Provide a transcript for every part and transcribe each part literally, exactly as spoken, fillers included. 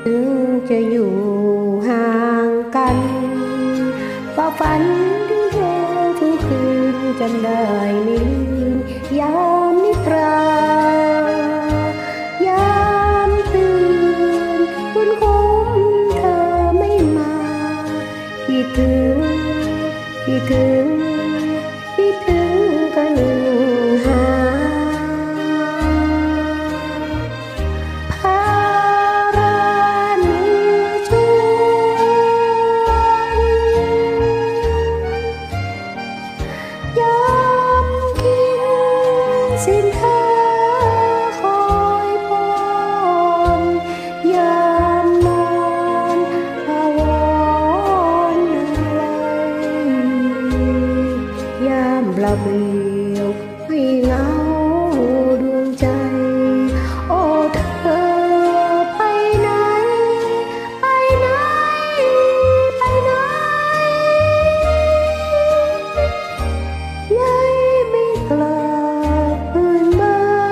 ถึงจะอยู่ห่างกันก็ฝันถึงเธอทุกคืนจำได้ไม่ลืมยามนิทรายามตื่นคุณคงเธอไม่มาคิดถึงคิดถึงคิดถึงกันหาภาระเหนือชวนยามกินสิ้นเธอคอยปอนยามนอนภาวรอะไรยามเปล่าเปลี่ยวให้เหงาดวงใจโอ้เธอไปไหนไปไหนไปไหนยายไม่กลับคืนมา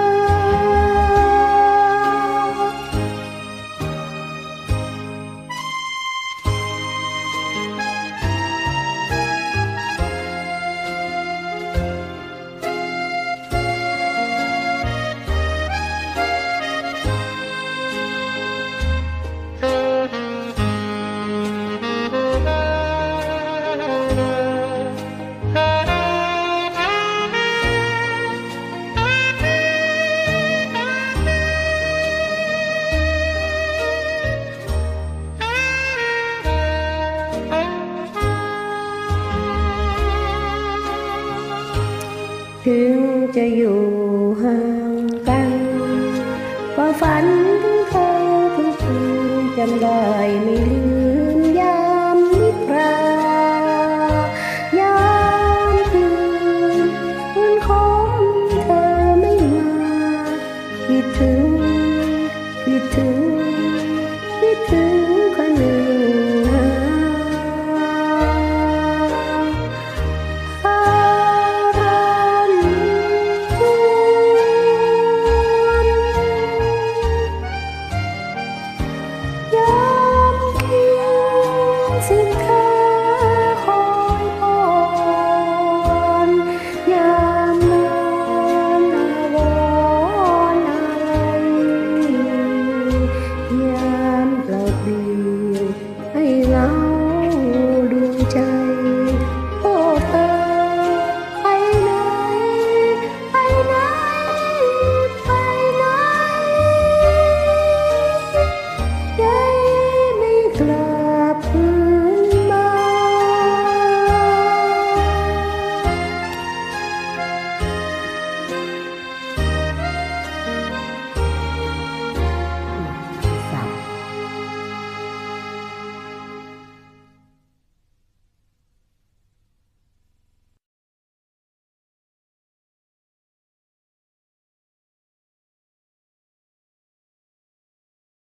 ถึงจะอยู่ห่างกันก็ฝันถึงเธอทุกคืนจำได้ไม่ลืม